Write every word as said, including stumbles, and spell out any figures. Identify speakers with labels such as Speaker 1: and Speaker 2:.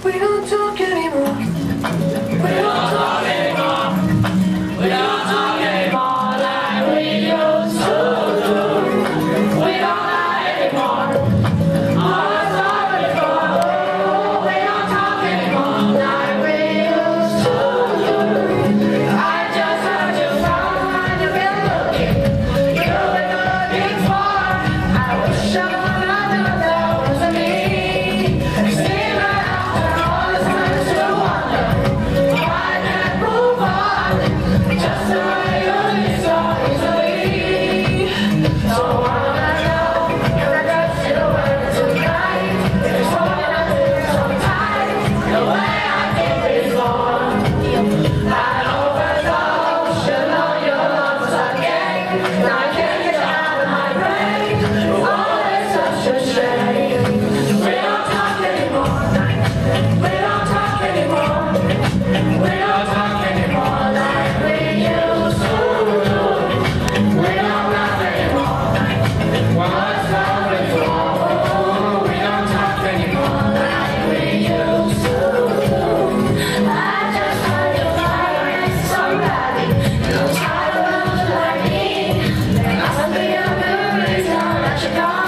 Speaker 1: We don't talk anymore. We don't talk anymore. We don't talk anymore like we used to do. We don't lie anymore. All I saw before. We don't talk anymore like we used to do. I just heard you find you've been looking. You've been looking for. I wish I knew that wasn't me. See my after all this time to wonder why I can't move on. Just the way you leave so easily. So all I know is I got you away tonight. It's holding on to you so tight. The way I did before. I overdosed. Should know your love was a game. Now I can't get you out of my brain. Oh, it's such a shame. We don't talk anymore. We don't talk anymore. We don't talk anymore like we used to do. We don't laugh anymore. What's wrong with you? We don't talk anymore like we used to do. I just heard you firing somebody. You're tired of losing like me. There must be a good reason that you're gone.